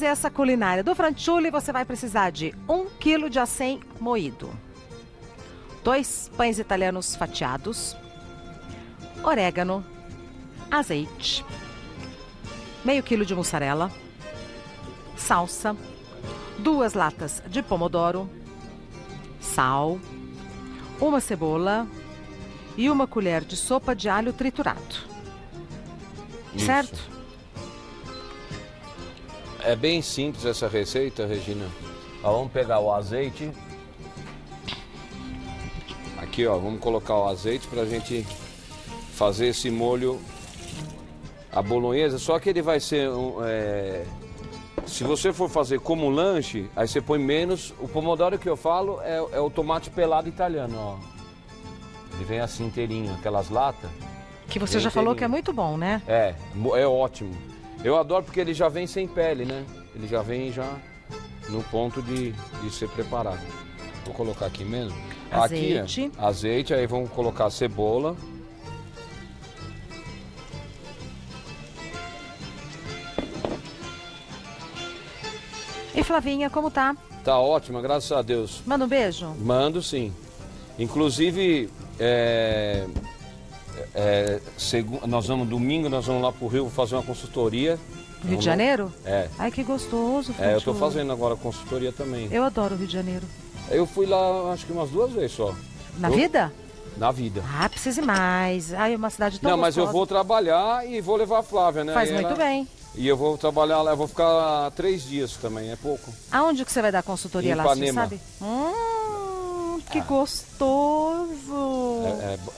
essa culinária do Franciulli, você vai precisar de 1 kg de acém moído, 2 pães italianos fatiados, orégano, azeite, meio quilo de mussarela, salsa, 2 latas de pomodoro, sal, uma cebola e 1 colher de sopa de alho triturado. Isso. Certo? É bem simples essa receita, Regina. Ó, vamos pegar o azeite. Aqui, ó, vamos colocar o azeite pra gente fazer esse molho à bolonhesa. Só que ele vai ser... se você for fazer como lanche, aí você põe menos. O pomodoro que eu falo é o tomate pelado italiano, ó. Ele vem assim inteirinho, aquelas latas. Que você já falou que é muito bom, né? É ótimo. Eu adoro porque ele já vem sem pele, né? Ele já vem já no ponto de ser preparado. Vou colocar aqui mesmo. Azeite. Aqui, azeite, aí vamos colocar a cebola. E Flavinha, como tá? Tá ótima, graças a Deus. Manda um beijo? Mando sim. Inclusive, domingo nós vamos lá pro Rio fazer uma consultoria. Rio de Janeiro? É. Ai, que gostoso. Eu tô fazendo agora consultoria também. Eu adoro o Rio de Janeiro. Eu fui lá, acho que umas 2 vezes só. Na vida? Na vida. Ah, precisa ir mais. Ai, é uma cidade tão gostosa. Mas eu vou trabalhar e vou levar a Flávia, né? Faz muito bem. E eu vou trabalhar lá, eu vou ficar 3 dias também, é pouco. Aonde que você vai dar consultoria lá, você sabe? Que gostoso!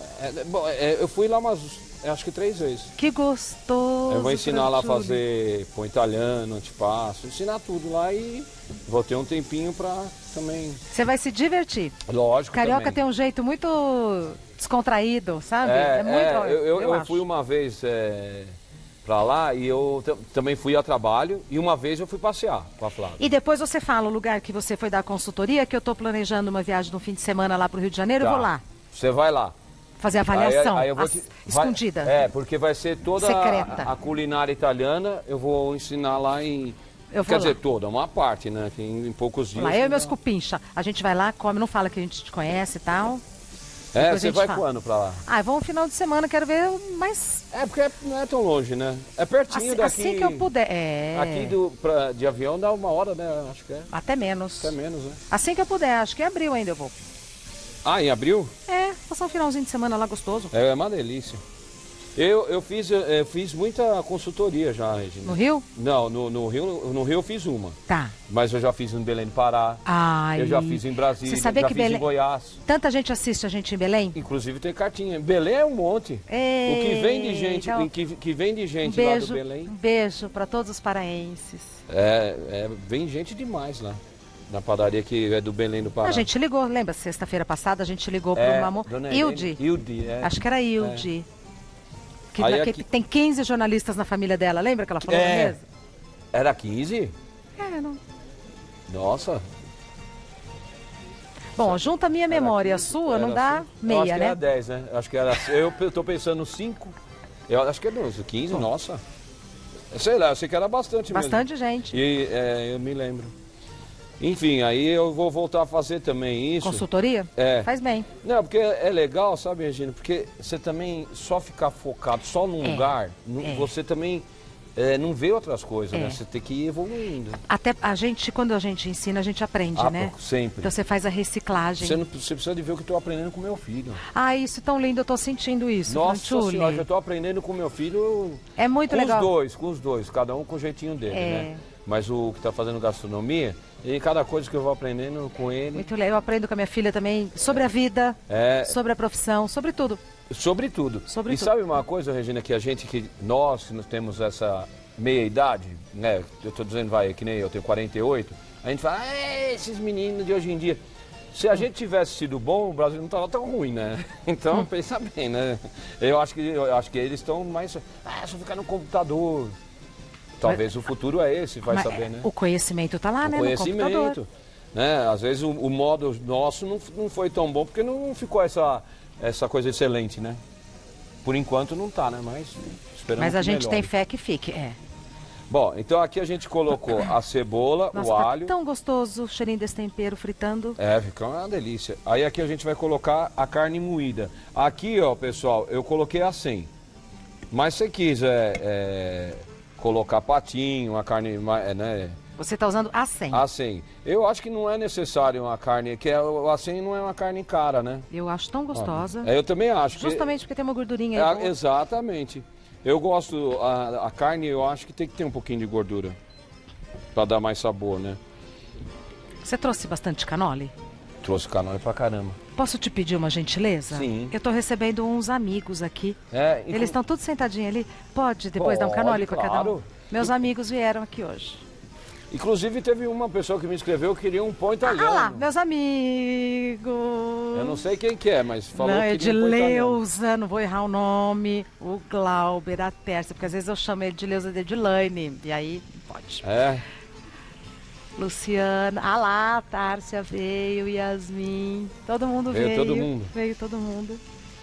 Eu fui lá acho que 3 vezes. Que gostoso! Eu vou ensinar lá a fazer pão italiano, antipasto, ensinar tudo lá e vou ter um tempinho pra também... Você vai se divertir. Lógico. Carioca também. Tem um jeito muito descontraído, sabe? Eu fui uma vez pra lá e eu também fui a trabalho e uma vez eu fui passear com a Flávia. E depois você fala o lugar que você foi dar consultoria, que eu tô planejando uma viagem no fim de semana lá pro Rio de Janeiro, eu vou lá. Você vai lá. Fazer a avaliação, aí eu vou escondida. Porque vai ser toda a culinária italiana, eu vou ensinar lá em... Quer dizer, toda, uma parte, né? Que em poucos dias... Lá, eu e meus cupincha. A gente vai lá, come, não fala que a gente te conhece e tal. Você vai quando pra lá? Vamos no final de semana, quero ver, mas... Porque não é tão longe, né? É pertinho daqui. Assim que eu puder, Aqui de avião dá 1 hora, né? Acho que é. Até menos. Até menos, né? Assim que eu puder, acho que em abril ainda eu vou. Em abril? Passar um finalzinho de semana lá gostoso. É uma delícia. Eu fiz muita consultoria já, Regina. No Rio? Não, no Rio eu fiz uma. Tá. Mas eu já fiz em Belém do Pará. Eu já fiz em Brasília. Você sabia que Belém... em Goiás. Tanta gente assiste a gente em Belém? Inclusive tem cartinha. Belém é um monte. O que vem de gente, então, que vem de gente lá do Belém. Um beijo para todos os paraenses. Vem gente demais lá. Na padaria que é do Belém do Pará. A gente ligou, lembra? Sexta-feira passada a gente ligou para uma... Hilde. Acho que era Hilde. Que tem 15 jornalistas na família dela, lembra que ela falou na mesa? Era 15? Não. Nossa. Bom, junta a minha memória e a sua, não dá meia, acho que né? Era 10, né? Acho que era... Eu tô pensando 5. Eu acho que é 12, 15, nossa. Sei lá, eu sei que era bastante mesmo. Bastante gente. E eu me lembro. Enfim, aí eu vou voltar a fazer também isso. Consultoria? Faz bem. Não, porque é legal, sabe, Regina? Porque você também só ficar focado só num lugar, você também não vê outras coisas, né? Você tem que ir evoluindo. Até quando a gente ensina, a gente aprende, né? Sempre. Então você faz a reciclagem. Você precisa de ver o que eu tô aprendendo com meu filho. Isso é tão lindo, eu tô sentindo isso. Nossa senhora, eu tô aprendendo com meu filho. É muito legal. Com os dois, cada um com o jeitinho dele, né? Mas o que tá fazendo gastronomia, e cada coisa que eu vou aprendendo com ele... Muito legal, eu aprendo com a minha filha também sobre a vida, sobre a profissão, sobre tudo. Sobre tudo. Sabe uma coisa, Regina, que nós temos essa meia-idade, né? Eu tô dizendo, que nem eu tenho 48, a gente fala, esses meninos de hoje em dia... Se a gente tivesse sido bom, o Brasil não estava tão ruim, né? Então, pensa bem, né? Eu acho que eles estão mais... só ficar no computador... Talvez o futuro é esse, vai saber, né? O conhecimento está lá, né? O conhecimento, né? Às vezes o modo nosso não foi tão bom, porque não ficou essa coisa excelente, né? Por enquanto não tá, né? Mas esperamos. Mas a gente melhore. tem fé que fique, Bom, então aqui a gente colocou a cebola, Nossa, o tá alho. tão gostoso o cheirinho desse tempero fritando. É, fica uma delícia. Aí aqui a gente vai colocar a carne moída. Aqui, ó, pessoal, eu coloquei a 100. Mas se você quiser colocar patinho, a carne, né? Você tá usando a 100. A 100. Eu acho que não é necessário uma carne, que a 100 não é uma carne cara, né? Eu acho tão gostosa. Eu também acho. Justamente porque tem uma gordurinha aí. Exatamente. Eu gosto, a carne eu acho que tem que ter um pouquinho de gordura. Pra dar mais sabor, né? Você trouxe bastante canole? Trouxe canole pra caramba. Posso te pedir uma gentileza? Sim. Eu tô recebendo uns amigos aqui. Eles estão todos sentadinhos ali. Pode depois dar um canole pra cada um? Meus amigos vieram aqui hoje. Inclusive teve uma pessoa que me escreveu que queria um pão italiano. Ah lá, meus amigos. Eu não sei quem que é, mas falou que queria um pão italiano. Edileuza, não vou errar o nome. O Glauber, a Tércia, porque às vezes eu chamo ele de Edileuza de Edilane. E aí, pode. Luciana, lá, Tárcia veio, Yasmin. Todo mundo veio. Veio todo mundo. Veio todo mundo.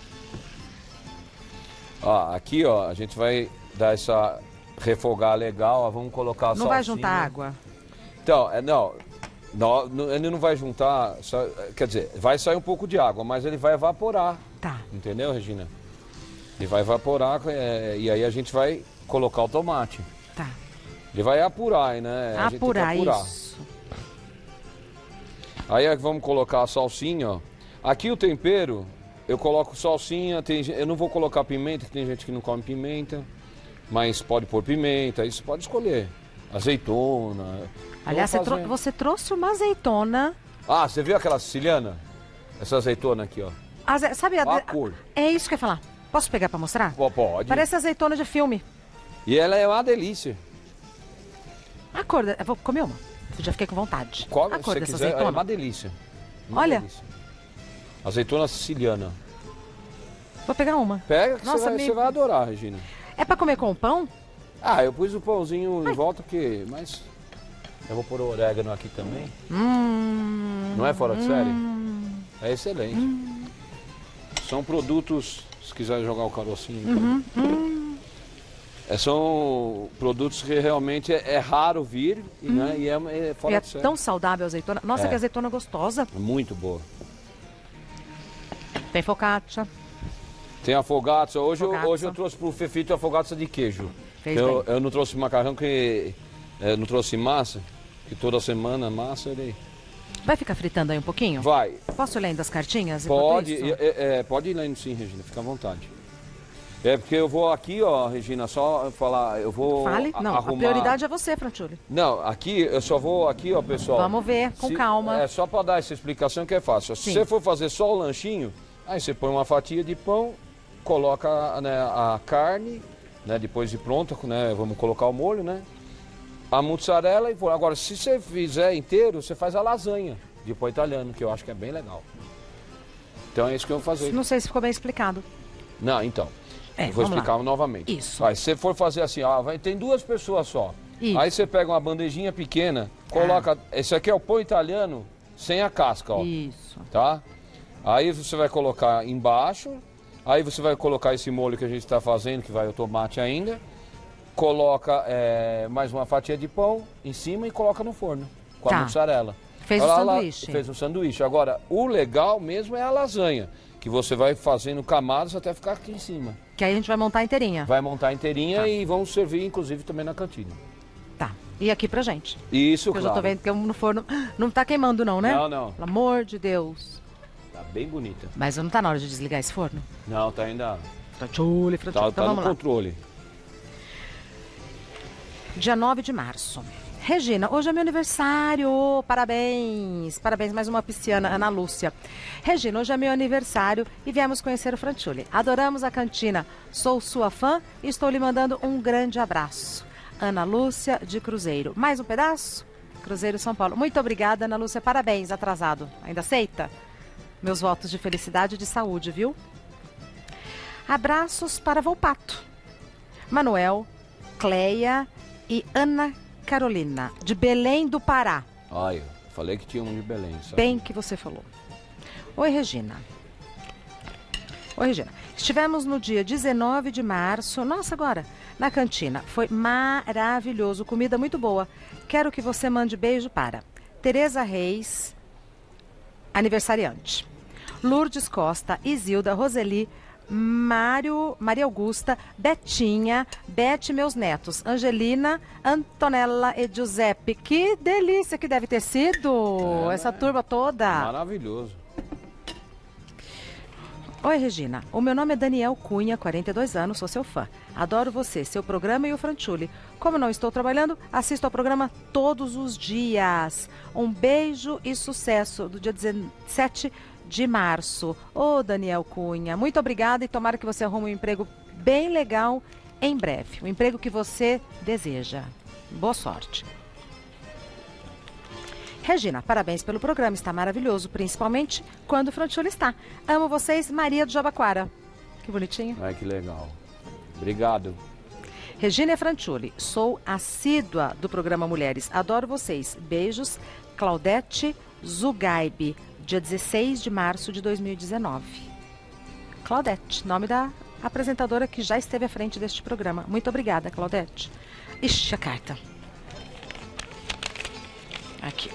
Ó, aqui, ó, a gente vai dar essa... refogar legal, ó, vamos colocar a salsinha. Não vai juntar água? Então, ele não vai juntar, quer dizer, vai sair um pouco de água, mas ele vai evaporar. Tá. Entendeu, Regina? Ele vai evaporar e aí a gente vai colocar o tomate. Tá. Ele vai apurar, né? Apurar, isso. Aí vamos colocar a salsinha, ó. Aqui o tempero, eu coloco salsinha, eu não vou colocar pimenta, que tem gente que não come pimenta. Mas pode pôr pimenta, isso pode escolher. Azeitona. Aliás, você trouxe uma azeitona. Ah, você viu aquela siciliana? Essa azeitona aqui, ó. Sabe a cor. É isso que eu ia falar. Posso pegar pra mostrar? Pode. Parece azeitona de filme. E ela é uma delícia. A cor, eu vou comer uma. Eu já fiquei com vontade. Come, a cor se dessa quiser, azeitona. é uma delícia. Olha. Delícia. Azeitona siciliana. Vou pegar uma. Pega que você vai adorar, Regina. É pra comer com pão? Ah, eu pus o pãozinho em volta porque... Mas eu vou pôr o orégano aqui também. Não é fora de série? É excelente. São produtos... Se quiser jogar o carocinho. São produtos que realmente é raro vir né, e é fora de série. É tão saudável a azeitona. Nossa, que azeitona gostosa. Muito boa. Tem focaccia. Tem afogados. Hoje eu trouxe pro Fefito afogados de queijo. Eu não trouxe macarrão, que não trouxe massa, que toda semana massa ele... Vai ficar fritando aí um pouquinho? Vai. Posso ir lendo as cartinhas? Pode, pode ir lendo sim, Regina, fica à vontade. É porque eu vou aqui, ó, Regina, só falar, eu vou Não, arrumar... a prioridade é você, Franciulli. Não, aqui, eu só vou aqui, ó, pessoal... Vamos ver, com calma. É só para dar essa explicação que é fácil. Se você for fazer só o lanchinho, aí você põe uma fatia de pão, coloca, né, a carne, né, depois de pronta, né, vamos colocar o molho, né, a mussarela e pô. Agora, se você fizer inteiro, você faz a lasanha de pão italiano, que eu acho que é bem legal. Então é isso que eu vou fazer. Não sei se ficou bem explicado. Não, então, eu vou explicar novamente. Isso. Aí, se você for fazer assim, tem 2 pessoas só. Isso. Aí você pega uma bandejinha pequena, coloca, esse aqui é o pão italiano sem a casca, ó. Isso. Tá? Aí você vai colocar embaixo. Aí você vai colocar esse molho que a gente está fazendo, que vai o tomate ainda. Coloca mais uma fatia de pão em cima e coloca no forno com a mussarela. Fez o sanduíche. Fez um sanduíche. Agora, o legal mesmo é a lasanha, que você vai fazendo camadas até ficar aqui em cima. Que aí a gente vai montar inteirinha. Vai montar inteirinha e vamos servir, inclusive, também na cantina. Tá. E aqui pra gente. Isso, claro. Eu já tô vendo que no forno não tá queimando não, né? Não. Pelo amor de Deus. Tá bem bonita. Mas não tá na hora de desligar esse forno? Não, tá ainda... Franciulli. Tá, então tá no controle. Dia 9 de março. Regina, hoje é meu aniversário. Parabéns. Parabéns, mais uma pisciana, Ana Lúcia. Regina, hoje é meu aniversário e viemos conhecer o Franciulli. Adoramos a cantina. Sou sua fã e estou lhe mandando um grande abraço. Ana Lúcia, de Cruzeiro. Mais um pedaço? Cruzeiro, São Paulo. Muito obrigada, Ana Lúcia. Parabéns, atrasado. Ainda aceita? Meus votos de felicidade e de saúde, viu? Abraços para Volpato. Manuel, Cleia e Ana Carolina, de Belém do Pará. Ai, falei que tinha um de Belém. Sabe? Bem que você falou. Oi, Regina. Oi, Regina. Estivemos no dia 19 de março, nossa, agora, na cantina. Foi maravilhoso, comida muito boa. Quero que você mande beijo para Tereza Reis, aniversariante. Lourdes Costa, Isilda, Roseli, Maria Augusta, Betinha, Bete, meus netos, Angelina, Antonella e Giuseppe. Que delícia que deve ter sido essa turma toda. Maravilhoso. Oi, Regina. O meu nome é Daniel Cunha, 42 anos, sou seu fã. Adoro você, seu programa e o Franciulli. Como não estou trabalhando, assisto ao programa todos os dias. Um beijo e sucesso do dia 17 de março. Ô, Daniel Cunha, muito obrigada e tomara que você arrume um emprego bem legal em breve. O emprego que você deseja. Boa sorte. Regina, parabéns pelo programa, está maravilhoso, principalmente quando o Franciulli está. Amo vocês, Maria do Jabaquara. Que bonitinho. Ai, que legal. Obrigado. Regina e Franciulli, sou assídua do programa Mulheres, adoro vocês. Beijos, Claudete Zugaibe, dia 16 de março de 2019. Claudete, nome da apresentadora que já esteve à frente deste programa. Muito obrigada, Claudete. Ixi, a carta. Aqui.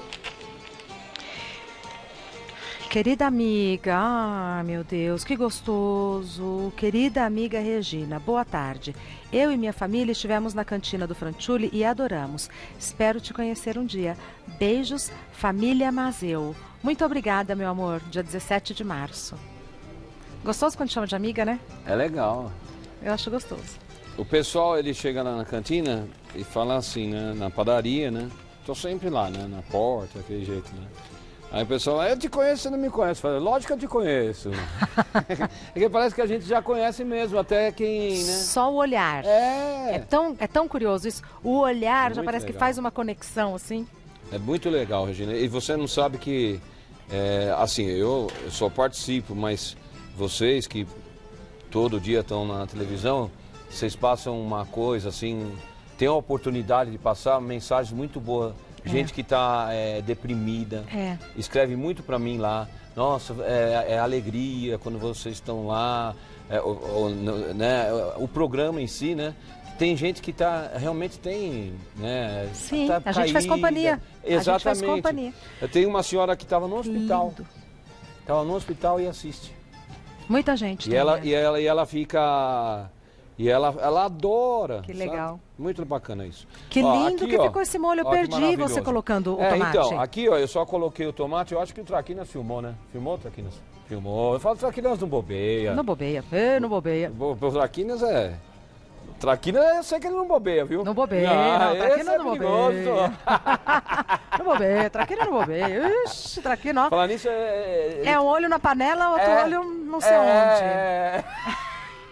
Querida amiga, meu Deus, que gostoso. Querida amiga Regina, boa tarde. Eu e minha família estivemos na cantina do Franciulli e adoramos. Espero te conhecer um dia. Beijos, família Mazeu. Muito obrigada, meu amor. Dia 17 de março. Gostoso quando chama de amiga, né? É legal. Eu acho gostoso. O pessoal, ele chega lá na cantina e fala assim, né? Na padaria, né? Tô sempre lá, né? Na porta, daquele jeito, né? Aí o pessoal, eu te conheço, você não me conhece. Fala, lógico que eu te conheço. Porque parece que a gente já conhece mesmo, até quem, né? Só o olhar. É tão curioso isso. O olhar já parece legal. Que faz uma conexão, assim. É muito legal, Regina. E você não sabe que, assim, eu só participo, mas vocês que todo dia estão na televisão, vocês passam uma coisa, assim, tem a oportunidade de passar mensagens muito boas. Gente que está deprimida, escreve muito para mim lá. Nossa, é alegria quando vocês estão lá, né, o programa em si, né? Tem gente que realmente tem, né? Sim, tá a gente faz companhia. Exatamente. A gente faz companhia. Eu tenho uma senhora que estava no hospital. Lindo. Estava no hospital e assiste. Muita gente. E ela fica... E ela adora. Que legal. Sabe? Muito bacana isso. Que lindo que ficou esse molho. Eu perdi você colocando o tomate. Então, aqui ó, eu só coloquei o tomate. Eu acho que o Traquinas filmou, né? Filmou, Traquinas? Filmou. Eu falo Traquinas não bobeia. Não bobeia. Não bobeia. O Traquinas Traquinas eu sei que ele não bobeia, viu? Não bobeia. Não, Traquinas não bobeia. Não bobeia. Traquinas não bobeia. Ixi, Traquinas, ó. Falar nisso é um olho na panela, outro olho não sei onde.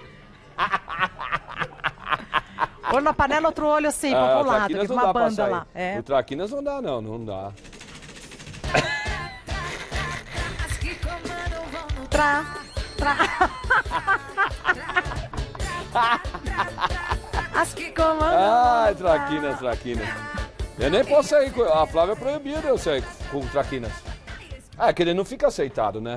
Olho na panela, outro olho assim, pro lado, que uma banda lá. O Traquinas não dá, não dá. As que comandam. Ai, Traquinas. Eu nem posso sair com... A Flávia proibiu de eu sair com o Traquinas. Que ele não fica aceitado, né?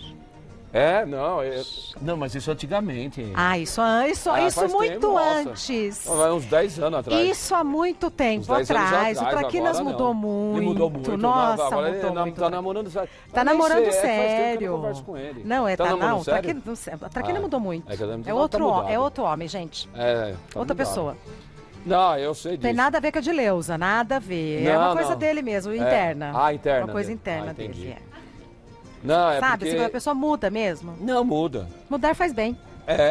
Não, mas isso antigamente. Isso muito tempo, antes. Vai uns 10 anos atrás. Isso há muito tempo atrás. O Traquinas mudou muito. Ele mudou muito. Nossa, agora mudou ele muito. Tá namorando sério. Tá namorando sério. Sério. Faz tempo que eu não converso com ele. Não, namorando sério? Traquinas mudou muito. É outro homem, gente. Outra pessoa. Não, eu sei disso. Tem nada a ver com a de Leusa, nada a ver. É uma coisa dele mesmo, interna. Interna. Uma coisa interna dele. Não, sabe, porque... assim, a pessoa muda mesmo. Não, muda. Mudar faz bem.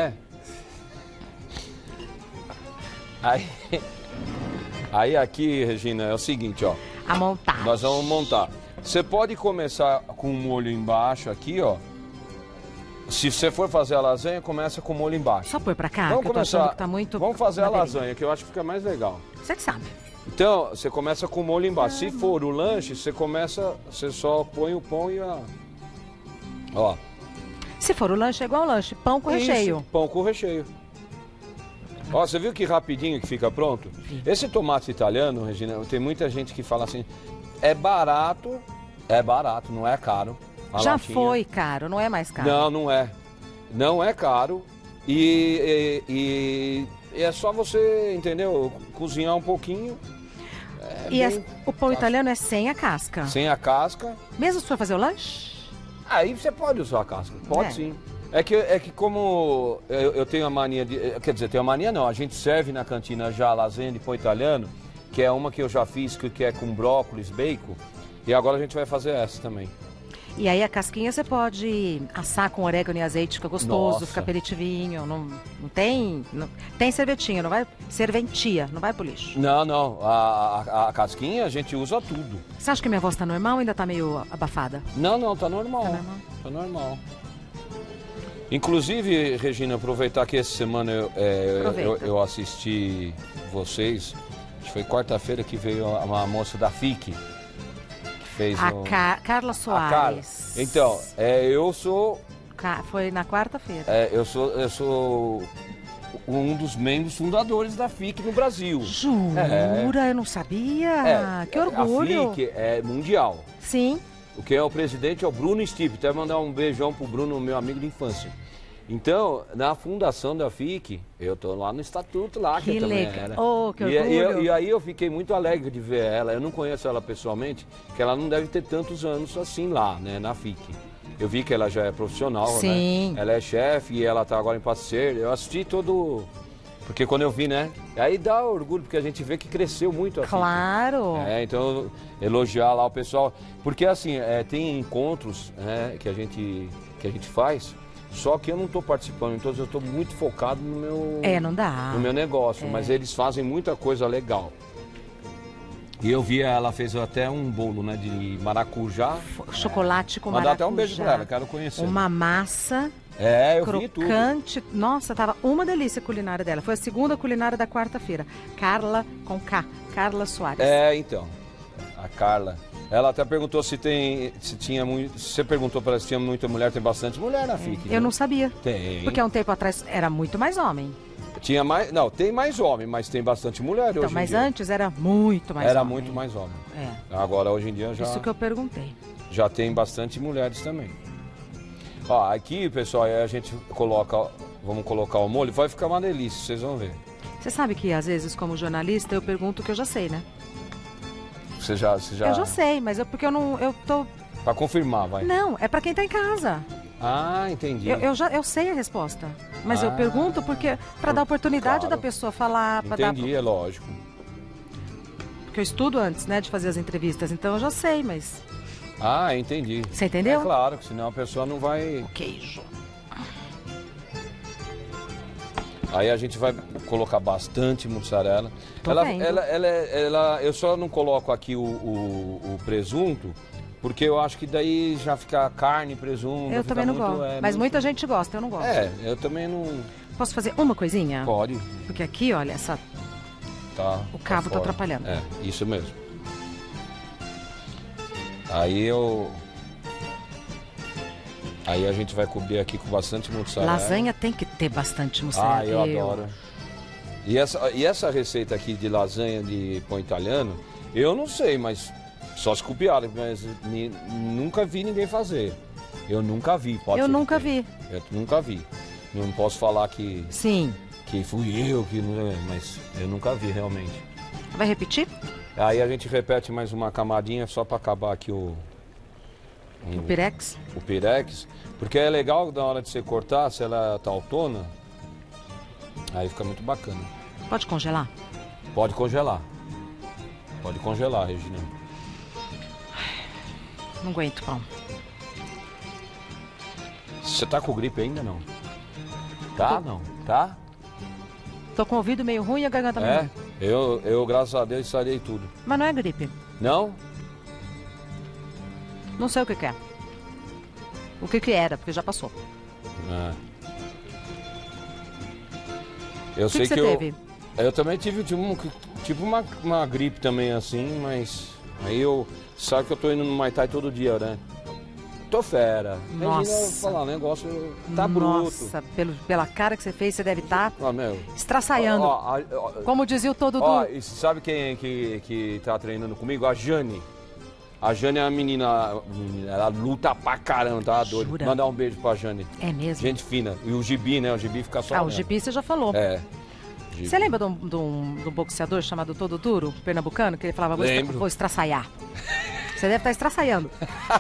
Aí aqui, Regina, é o seguinte, ó. A montagem. Nós vamos montar. Você pode começar com o molho embaixo aqui, ó. Se você for fazer a lasanha, começa com o molho embaixo. Só põe pra cá, vamos que eu tô achando que tá muito... Vamos fazer a lasanha, que eu acho que fica mais legal. Você que sabe. Então, você começa com o molho embaixo. Se for o lanche, você só põe o pão e a... Ó. Se for o lanche, é igual o lanche. Pão com recheio. Pão com recheio. Ó, você viu que rapidinho que fica pronto? Esse tomate italiano, Regina, tem muita gente que fala assim, é barato, não é caro. Já foi caro, não é mais caro. Não é. Não é caro e é só você, entendeu? Cozinhar um pouquinho. O pão italiano é sem a casca? Sem a casca. Mesmo se for fazer o lanche? Aí você pode usar a casca, pode sim. É que como eu tenho a mania de... Quer dizer, tenho a mania não, a gente serve na cantina já a lasanha de pão italiano, que é uma que eu já fiz, que é com brócolis, bacon, e agora a gente vai fazer essa também. E aí a casquinha você pode assar com orégano e azeite, fica gostoso, Nossa. Fica aperitivinho, não tem... tem servetinha, não vai... serventia, não vai pro lixo. Não, a casquinha a gente usa tudo. Você acha que minha voz tá normal ou ainda tá meio abafada? Não, tá normal. Tá normal. Inclusive, Regina, aproveitar que essa semana eu assisti vocês, acho que foi quarta-feira que veio uma moça da FIC, que fez Carla Soares. Então, eu sou... Foi na quarta-feira. Eu sou um dos membros fundadores da FIC no Brasil. Jura? Eu não sabia. Que orgulho. A FIC é mundial. Sim. O que é o presidente é o Bruno Stipe. Até mandar um beijão pro Bruno, meu amigo de infância. Então, na fundação da FIC, eu tô lá no estatuto lá, que também era. Oh, que orgulho. E aí eu fiquei muito alegre de ver ela. Eu não conheço ela pessoalmente, que ela não deve ter tantos anos assim lá, né, na FIC. Eu vi que ela já é profissional, Sim. né? Ela é chefe e ela tá agora em Passeiro. Eu assisti todo... Porque quando eu vi, né? Aí dá orgulho, porque a gente vê que cresceu muito a FIC. Claro! Então, elogiar lá o pessoal. Porque assim, tem encontros, né, que a gente faz, só que eu não estou participando, então eu estou muito focado no meu... não dá. No meu negócio, mas eles fazem muita coisa legal. E eu vi, ela fez até um bolo, né, de maracujá. Chocolate com maracujá. Mandar até um beijo pra ela, quero conhecer. Uma massa... eu vi tudo. Crocante. Nossa, tava uma delícia a culinária dela. Foi a segunda culinária da quarta-feira. Carla com K. Carla Soares. Então. A Carla. Ela até perguntou se tinha muito... Você perguntou para ela se tinha muita mulher, tem bastante mulher na FIC. Eu não sabia. Tem. Porque há um tempo atrás era muito mais homem. Tinha mais... Não, tem mais homem, mas tem bastante mulher hoje em dia. Mas antes era muito mais homem. Era muito mais homem. Agora, hoje em dia, já... Isso que eu perguntei. Já tem bastante mulheres também. Ó, aqui, pessoal, a gente coloca... Vamos colocar o molho, vai ficar uma delícia, vocês vão ver. Você sabe que, às vezes, como jornalista, eu pergunto o que eu já sei, né? Você já... Eu já sei, mas porque eu não... Eu tô... Pra confirmar, vai. Não, é pra quem tá em casa. Ah, entendi. Eu sei a resposta, mas eu pergunto porque para dar oportunidade da pessoa falar. Entendi, é lógico. Porque eu estudo antes, né, de fazer as entrevistas, então eu já sei, mas... Entendi. Você entendeu? É claro, que senão a pessoa não vai... O queijo. Aí a gente vai colocar bastante mussarela. Eu só não coloco aqui o presunto, porque eu acho que daí já fica carne, presunto. Eu também não gosto. Mas muita gente gosta, eu não gosto. Eu também não... Posso fazer uma coisinha? Pode. Porque aqui, olha, o cabo tá atrapalhando. Isso mesmo. Aí a gente vai cobrir aqui com bastante mussarela. Lasanha tem que ter bastante mussarela. Eu adoro. E essa receita aqui de lasanha de pão italiano, eu não sei, mas só se copiaram, mas nunca vi ninguém fazer. Eu nunca vi, pode ser. Eu nunca vi. Eu nunca vi. Não posso falar que... Sim. Que fui eu, mas eu nunca vi realmente. Vai repetir? Aí a gente repete mais uma camadinha só para acabar aqui o pirex? O pirex. Porque é legal na hora de você cortar, se ela tá autona, aí fica muito bacana. Pode congelar? Pode congelar. Pode congelar, Regina. Não aguento pão. Você tá com gripe ainda, não? Tá, não? Tá? Tô com o ouvido meio ruim e a garganta meio ruim. Eu, graças a Deus, sarei tudo. Mas não é gripe. Não? Não sei o que é. O que era, porque já passou. Eu sei que você teve? Eu também tive tipo uma gripe também assim, mas aí sabe que eu tô indo no Muay Thai todo dia, né? Tô fera. Nossa. Imagina eu falar, o negócio tá bruto. Nossa, pela cara que você fez, você deve estar estraçaiando. Como dizia o todo do... E sabe quem que tá treinando comigo? A Jane. A Jane é uma menina, ela luta pra caramba, tá doido. Jura? Mandar um beijo pra Jane. É mesmo? Gente fina. E o Gibi, né? O Gibi fica só... Ah, o Gibi você já falou. É. Você lembra de um boxeador chamado Todo Duro, pernambucano, que ele falava, vou estraçaiar? Você deve estar estraçaiando.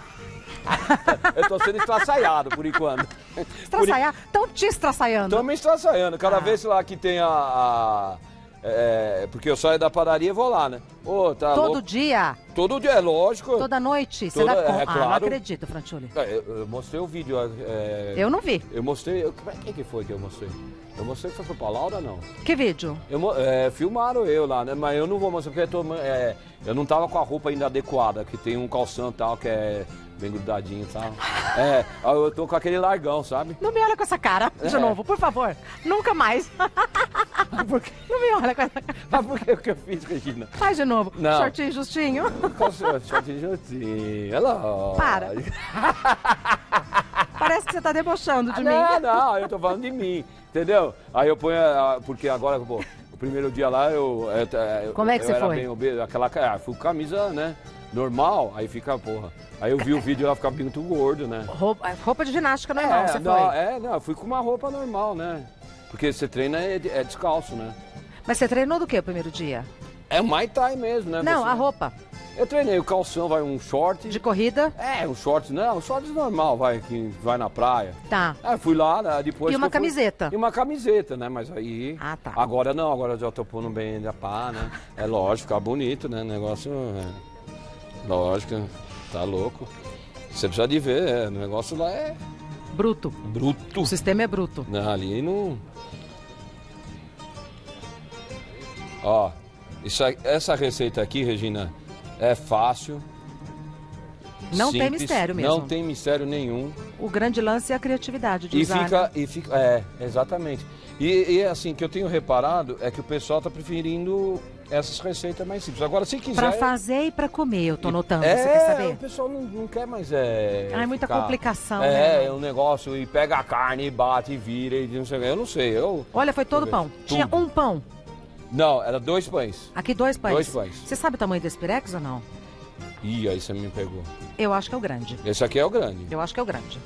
Eu tô sendo estraçaiado por enquanto. Estraçaiar? Estão te estraçaiando. Tô me estraçaiando. Cada vez lá que tem porque eu saio da padaria e vou lá, né? Ô, tá Todo louco. dia? Todo dia, é lógico. Toda noite? Você Toda, dá conta? claro. Não acredito, Franciulli. Eu mostrei o vídeo. Eu não vi. Eu mostrei... Quem que foi que eu mostrei? Eu mostrei que foi pra Laura, não? Que vídeo? Filmaram eu lá, né? Mas eu não vou mostrar porque eu não tava com a roupa ainda adequada, que tem um calção e tal, que é bem grudadinho e tal. Eu tô com aquele largão, sabe? Não me olha com essa cara de novo, por favor. Nunca mais. Não me olha com essa cara. Mas por que o que eu fiz, Regina? Faz de novo. Não. Shortinho justinho. Shortinho justinho. Olha lá. Para. Parece que você tá debochando de mim. Não, eu tô falando de mim, entendeu? Aí eu ponho, porque agora, pô, o primeiro dia lá Como é que você era foi? bem obeso, fui com camisa, né, normal, aí fica, porra. Aí eu vi o vídeo e ela ficava muito gordo, né? Roupa de ginástica normal, você foi? Não, eu fui com uma roupa normal, né? Porque você treina é descalço, né? Mas você treinou do que o primeiro dia? É Muay Thai mesmo, né? Não, a roupa. Eu treinei o calção, vai um short. De corrida? Um short, não, um short normal, que vai na praia. Tá. Aí fui lá, né, depois... E uma camiseta? E uma camiseta, né, mas aí... Ah, tá. Agora não, agora eu já tô pondo bem da pá, né? É lógico, ficar bonito, né, negócio... lógico, tá louco. Você precisa de ver, o negócio lá é... Bruto. Bruto. O sistema é bruto. Não, ali não... Ó, essa receita aqui, Regina, é fácil. Não simples, tem mistério mesmo. Não tem mistério nenhum. O grande lance é a criatividade de usar. Exatamente. E assim, que eu tenho reparado é que o pessoal tá preferindo essas receitas mais simples. Agora, se quiser... Pra fazer e pra comer, eu tô notando. Você quer saber? O pessoal não quer mais... muita complicação, né? né? Um negócio, e pega a carne, e bate, e vira, e não sei o que. Eu não sei, Olha, foi todo pão. Tudo. Tinha um pão. Não, era 2 pães. Aqui 2 pães? 2 pães. Você sabe o tamanho desse pirex ou não? Ih, aí você me pegou. Eu acho que é o grande. Esse aqui é o grande. Eu acho que é o grande.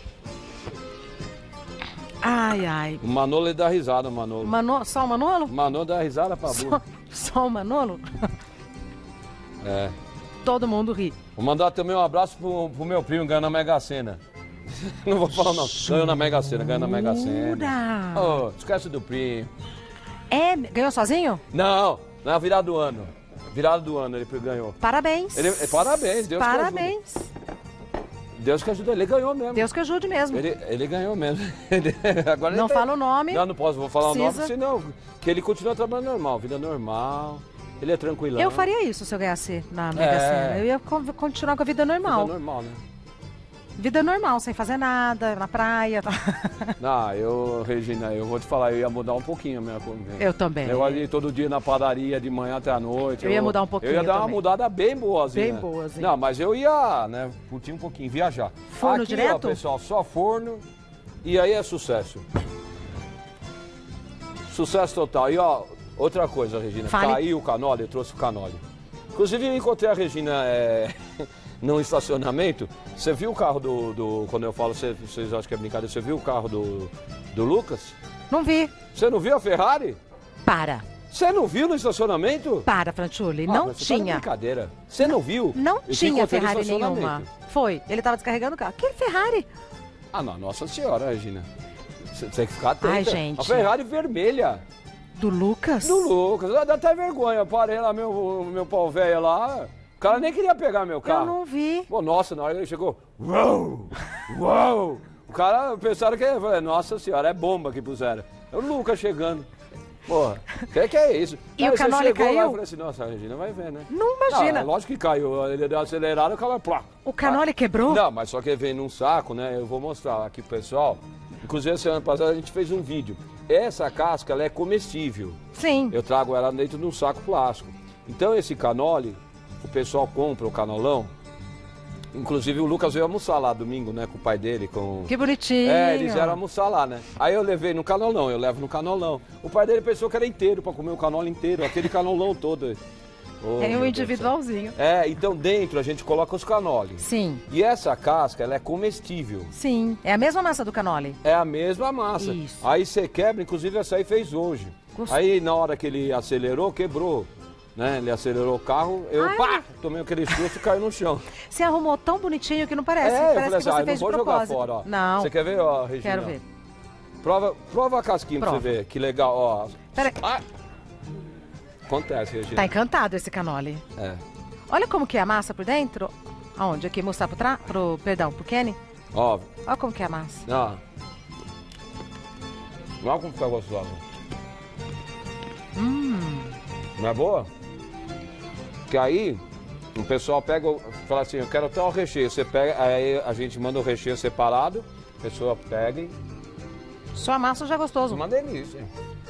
Ai, ai. O Manolo dá risada, o Manolo. Só o Manolo? O Manolo dá risada pra burro. Só o Manolo? É. Todo mundo ri. Vou mandar também um abraço pro meu primo, ganhou na Mega Sena. Não vou falar não. Ganhou na Mega Sena, ganhou na Mega Sena. Oh, esquece do primo. Ganhou sozinho? Não, na virada do ano. Virada do ano ele ganhou. Parabéns. Parabéns, Deus Parabéns. que ajude. Deus que ajuda, ele ganhou mesmo. Deus que ajude mesmo. Ele ganhou mesmo. Agora não fala o nome. Não posso, vou falar o nome, senão que ele continua trabalhando normal, vida normal. Ele é tranquilão. Eu faria isso se eu ganhasse na Mega Sena. Eu ia continuar com a vida normal. Vida normal, né? Vida normal, sem fazer nada, na praia. Não, Regina, eu vou te falar, eu ia mudar um pouquinho a minha convivência. Eu também. Eu ia todo dia na padaria, de manhã até a noite. Eu ia mudar um pouquinho. Eu ia dar uma mudada bem boazinha. Bem boazinha. Não, mas eu ia, né, curtir um pouquinho, viajar. Forno aqui, direto? Ó, pessoal, só forno e aí é sucesso. Sucesso total. E ó, outra coisa, Regina, caiu o canole, eu trouxe o canole. Inclusive eu encontrei a Regina num estacionamento. Você viu o carro quando eu falo, vocês acham que é brincadeira, você viu o carro do Lucas? Não vi. Você não viu a Ferrari? Para. Você não viu no estacionamento? Para, Franciulli, não mas você tinha. Tá de brincadeira. Você não viu? Não tinha Ferrari nenhuma. Foi, ele estava descarregando o carro. Que Ferrari? Ah, não, nossa senhora, Regina. Você tem que ficar atenta. Ai, gente. A Ferrari vermelha. Do Lucas? Do Lucas. Dá até vergonha. Eu parei lá, meu pau velho lá. O cara nem queria pegar meu carro. Eu não vi. Pô, nossa, na hora que ele chegou... Uou! Uou! O cara pensaram que... Nossa senhora, é bomba que puseram. É o Lucas chegando. Porra, que é isso? E o canole caiu? Lá, eu falei assim, nossa, a Regina vai ver, né? Não imagina. Lógico que caiu. Ele deu acelerado, o cara... Plá. O canole quebrou? Não, mas só que ele veio num saco, né? Eu vou mostrar aqui pro pessoal. Inclusive, semana passada a gente fez um vídeo. Essa casca, ela é comestível. Sim. Eu trago ela dentro de um saco plástico. Então, esse canole, o pessoal compra o canolão. Inclusive, o Lucas veio almoçar lá domingo, né? Com o pai dele, com... Que bonitinho. Eles vieram almoçar lá, né? Aí eu levei no canolão, eu levo no canolão. O pai dele pensou que era inteiro, pra comer o canolo inteiro, aquele canolão todo. Oh, Tem um meu individualzinho. Deus do céu. Então dentro a gente coloca os canoles. Sim. E essa casca, ela é comestível. Sim. É a mesma massa do canole? É a mesma massa. Isso. Aí você quebra, inclusive essa aí fez hoje. Gostou. Aí na hora que ele acelerou, quebrou. Né? Ele acelerou o carro, tomei aquele susto e caiu no chão. Você arrumou tão bonitinho que não parece. Eu Parece falei que assim, você não fez de vou jogar propósito. fora, ó. Não. Você quer ver, ó, Regina? Quero ver. Prova a casquinha pra você ver, que legal, ó. Pera aí. Acontece, Regina. Tá encantado esse canole. É. Olha como que é a massa por dentro. Aonde? Aqui, mostrar pro Kenny. Ó. Olha como que é a massa. Ó. Olha como fica gostosa. Não é boa? Que aí o pessoal pega, fala assim, eu quero até o recheio. Você pega, aí a gente manda o recheio separado, a pessoa pega e... Só a massa já é gostoso. Uma delícia.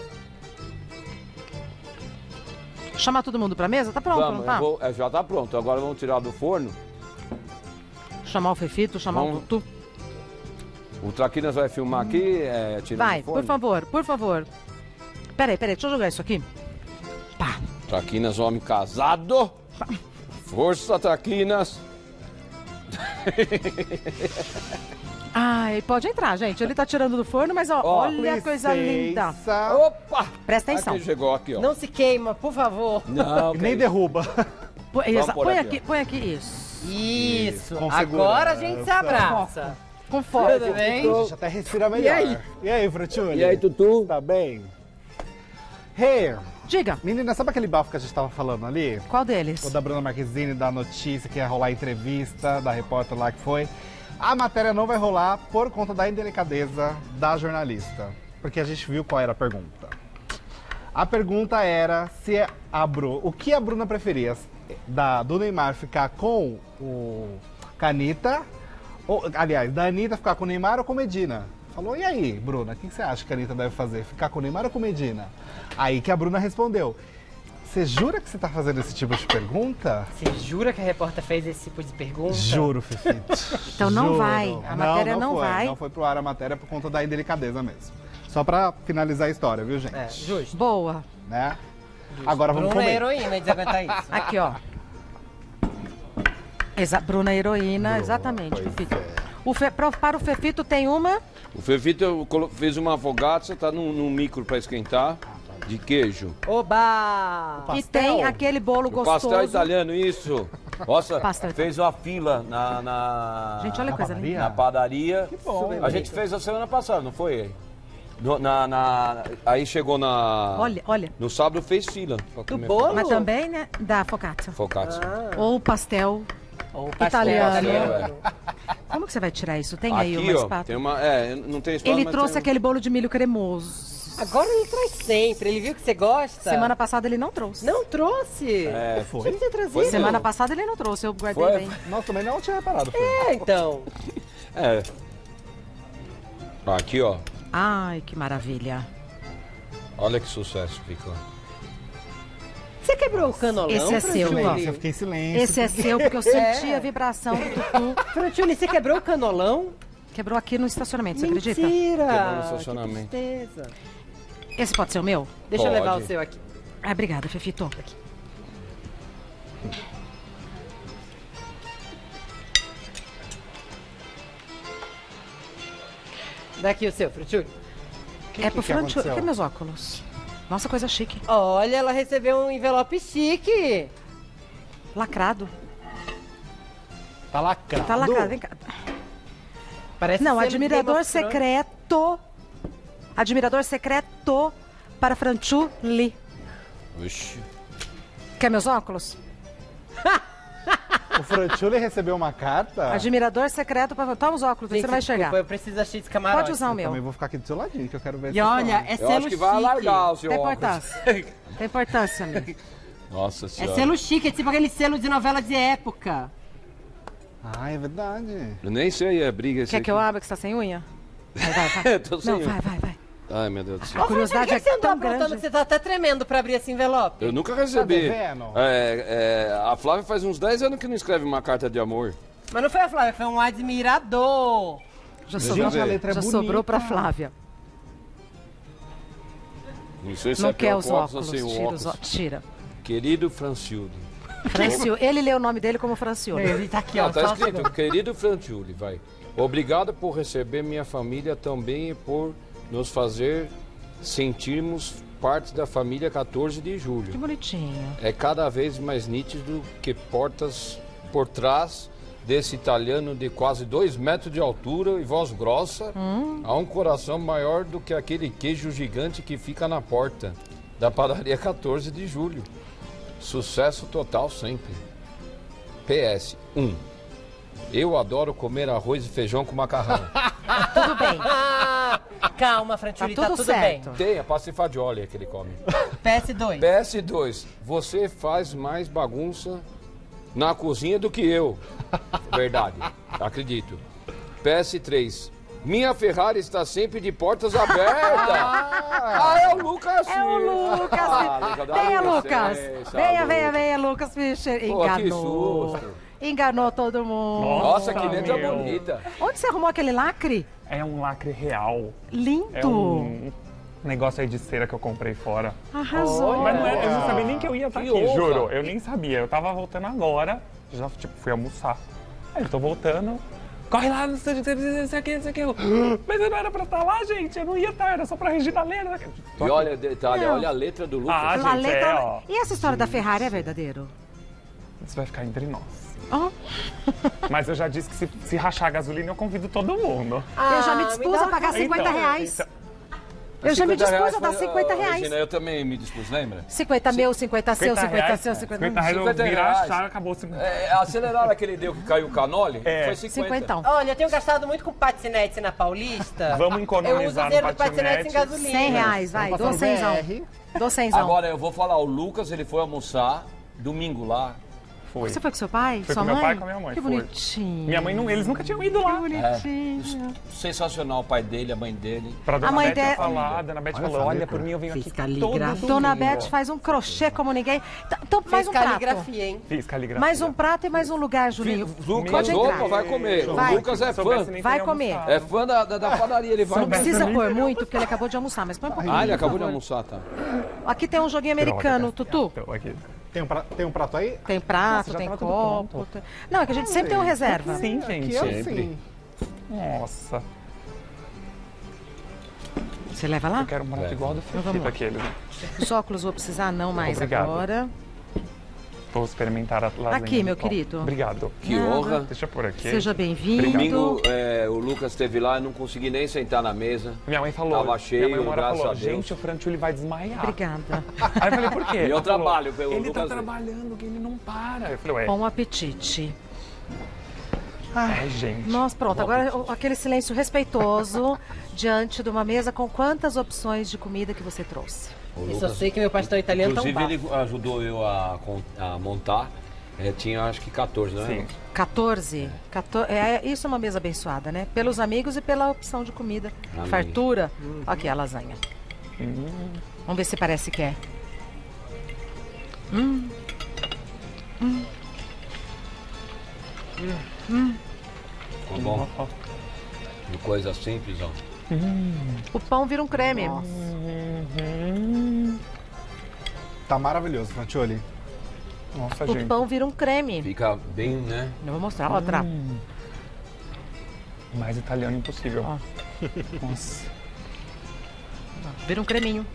Chamar todo mundo pra mesa? Tá pronto, Vamos, não tá? já tá pronto. Agora vamos tirar do forno. Chamar o Fefito, chamar o Tutu. O Traquinas vai filmar aqui, tirando Vai, do forno. por favor. Peraí, deixa eu jogar isso aqui. Pá. Traquinas, homem casado. Força, Traquinas. Ai, pode entrar, gente. Ele tá tirando do forno, mas ó, olha a coisa linda. Opa! Presta atenção. Aqui chegou aqui, ó. Não se queima, por favor. Não, nem derruba. Põe aqui, isso. Isso. Com Agora a segurança. gente se abraça. Com foco. Tudo bem? A gente até respira melhor. E aí, Frutioli? E aí, Tutu? Tá bem? Hey, Diga, menina, sabe aquele bafo que a gente tava falando ali? qual deles? O da Bruna Marquezine, da notícia que ia rolar entrevista, da repórter lá que foi. A matéria não vai rolar por conta da indelicadeza da jornalista. Porque a gente viu qual era a pergunta. A pergunta era se o que a Bruna preferia, do Neymar ficar com o Anitta, aliás, da Anitta ficar com o Neymar ou com Medina. Falou, e aí, Bruna, o que você acha que a Anitta deve fazer? Ficar com o Neymar ou com Medina? Aí que a Bruna respondeu, você jura que você tá fazendo esse tipo de pergunta? Você jura que a repórter fez esse tipo de pergunta? Juro, Fefito. Então não Juro. vai, a matéria não vai. Não foi pro ar a matéria por conta da indelicadeza mesmo. Só pra finalizar a história, viu, gente? É, justo. Boa. Né? Agora vamos Bruna é comer. heroína de aguentar isso. Aqui, ó. Bruna é heroína, exatamente, pois Fefito. Para o Fefito tem uma... O Fefito fez uma afogaça, tá num micro pra esquentar, de queijo. Oba! E tem aquele bolo gostoso. Pastel italiano, isso. Nossa, Pastel fez uma fila na Gente, olha a coisa padaria? linda. na padaria. Que bom. A gente fez a semana passada, não foi? Aí chegou Olha. no sábado fez fila. pra Do comer bolo? Mas também, né, da focaccia. focaccia. Ou pastel. Ou pastel Italiano. italiano. Como que você vai tirar isso? Tem aí Aqui, uma ó, espátula? tem uma... não tem espátula, Ele mas trouxe tem- aquele bolo de milho cremoso. Agora ele traz sempre. Ele viu que você gosta? Semana passada ele não trouxe. Não trouxe? É, Foi? Tinha que ter trazido. Foi Semana passada ele não trouxe, eu guardei Foi? bem. Nós também não tinha reparado, Fê. É, então. É. Aqui, ó. Ai, que maravilha. Olha que sucesso ficou. Você quebrou o canolão, Esse é seu, Frutiuli? Nossa, eu fiquei em silêncio. Esse é seu, porque eu senti a vibração do Tutu. Frutiuli, você quebrou o canolão? Quebrou aqui no estacionamento, você acredita? Mentira! Quebrou no estacionamento. Que tristeza. Esse pode ser o meu? Deixa eu levar Pode. o seu aqui. Ah, obrigada, Fefito. Daqui o seu, Frutiuli. É pro que Francho. aconteceu? Cadê meus óculos? Nossa, coisa chique. Olha, ela recebeu um envelope chique. Lacrado. Tá lacrado. Tá lacrado, vem cá. Parece Não, selo de admirador Game of Thrones. secreto. Admirador secreto para Franchuli. Oxi. Quer meus óculos? O Frutioli recebeu uma carta. Admirador secreto para... Toma os óculos, aí Gente, você não vai desculpa, enxergar. eu preciso achar esse camarote. Pode usar o Também meu. vou ficar aqui do seu ladinho, que eu quero ver E olha, é Eu selo acho que vai chique. alargar o seu Tem óculos. importância. Tem importância, amigo. Nossa É senhora. selo chique, é tipo aquele selo de novela de época. Ah, é verdade. Eu nem sei, é briga esse Quer que eu aqui. abra que você tá sem unha? Vai. Tô sem Não, unha. vai. Ai, meu Deus do céu. A curiosidade Por que é você andou tão aprontando grande. que você tá até tremendo pra abrir esse envelope? Eu nunca recebi. devendo? A Flávia faz uns 10 anos que não escreve uma carta de amor. Mas não foi a Flávia, foi um admirador. Já Deixa sobrou, eu ver. A letra é já bonita. sobrou pra Flávia. Não sei se Não é quer pior os com óculos. ou sem o Tira os óculos. óculos. Tira. Querido Franciuli. Ele leu o nome dele como Francione. Ele tá aqui, ó. Não, tá só um escrito, segundo. querido Franciuli, vai. Obrigado por receber minha família também e por nos fazer sentirmos parte da família 14 de Que julho. bonitinho. É cada vez mais nítido que portas por trás desse italiano de quase 2 metros de altura e voz grossa, há um coração maior do que aquele queijo gigante que fica na porta da padaria 14 de julho. Sucesso total sempre. PS 1. Eu adoro comer arroz e feijão com macarrão. Tudo bem. Calma, Franciuli, Tá tá tudo tudo certo. bem. Tem a pasta de fagioli que ele come. PS2. PS2. Você faz mais bagunça na cozinha do que eu. Verdade. Acredito. PS3. Minha Ferrari está sempre de portas abertas. É o Lucas. É o Lucas. Venha, Lucas. Venha, Lucas Fischer. Pô, que Enganou. susto. Enganou todo mundo. Nossa, que letra meu. bonita. Onde você arrumou aquele lacre? É um lacre real. Lindo. É um negócio aí de cera que eu comprei fora. Arrasou. Mas não eu não sabia nem que eu ia estar Que aqui, honra. juro. Eu nem sabia. Eu tava voltando agora, já tipo, fui almoçar. Aí eu tô voltando. Corre lá no estúdio, isso aqui. Mas eu não era pra estar lá, gente. Eu não ia estar, era só pra Regina ler. E olha, detalhe, Não. olha a letra do Lucas. Ah, A gente, letra... ó. E essa história da Ferrari é verdadeiro? Isso vai ficar entre nós. Ó, Mas eu já disse que se rachar a gasolina, eu convido todo mundo. eu já me dispus a pagar 50 reais. Eu já me 50 dispus a dar foi- 50 reais. Regina, eu também me dispus, lembra? 50 meu, 50 seu, 50 seu, 50 50 reais eu 50 virar a reais. chave, acabou 50. É, aceleraram aquele deu que caiu o canole? É. Foi 50. 50. Olha, eu tenho gastado muito com patinete na Paulista. Vamos Eu uso economizar dinheiro no do patinete em patinete. gasolina. 100 reais, vai. Dou Passando 100. BR. Dou 100. Agora eu vou falar, o Lucas, ele foi almoçar domingo lá. Foi. Você foi com seu pai? Foi Sua com meu mãe? pai e com a minha mãe, Que foi. bonitinho. Minha mãe não, eles nunca tinham ido lá. Bonitinho. Sensacional, o pai dele, a mãe dele. Pra Dona A mãe Beth dela- falar, a Dona Beth Olha falou, essa olha, letra. por mim eu venho Fiz aqui caligrafia. todo Dona domingo. Beth faz um crochê como ninguém. Então, mais Fez um prato. caligrafia, hein? Fiz caligrafia. Mais um prato e mais um lugar, Julinho. Lucas, Pode entrar. opa, vai comer. Vai. O Lucas é Se soubesse, fã. nem Vai teria comer. almoçado. É fã da padaria, ele vai. Não precisa pôr muito, porque ele acabou de almoçar, mas põe um pouquinho. Ah, ele por acabou de favor. almoçar, tá? Aqui tem um joguinho americano, Tutu. Tô aqui. Tem um prato aí? Tem prato, Nossa, já tem tava tudo copo. pronto. tem- Não, é que a gente sempre tem um reserva. Sim, Aqui gente. é Sempre. assim. Nossa, Você leva lá? eu quero um prato igual do vamos Fefito lá. aquele. Né? Os óculos vou precisar não mais Obrigado. agora. Vou experimentar a lasanha. Aqui, meu Ó, querido. Obrigado. Que honra. Deixa eu pôr aqui. Seja bem-vindo. Domingo, o Lucas esteve lá, eu não consegui nem sentar na mesa. Minha mãe falou. Tava cheio, minha mãe uma hora graças falou, a Deus. gente, o Franciuli vai desmaiar. Obrigada. Aí eu falei, por quê? E eu Ela falou, trabalho, o ele Lucas- tá trabalhando, que ele não para. Eu falei, ué, Bom apetite. ai, gente. Nossa, pronto. Agora aquele silêncio respeitoso diante de uma mesa com quantas opções de comida que você trouxe? O Eu só sei que meu pastel italiano tá um Inclusive, bafo. ele ajudou eu a montar. Tinha acho que 14, né? Sim. 14. Isso é uma mesa abençoada, né? Pelos amigos e pela opção de comida. Amém. Fartura. Aqui, a lasanha. Vamos ver se parece que é. Ficou bom. De coisa simples, ó. O pão vira um creme. Tá maravilhoso, Francioli. Nossa, O gente. pão vira um creme. Fica bem, né? Eu vou mostrar. Outra. Mais italiano impossível. Ó. Nossa. Vira um creminho.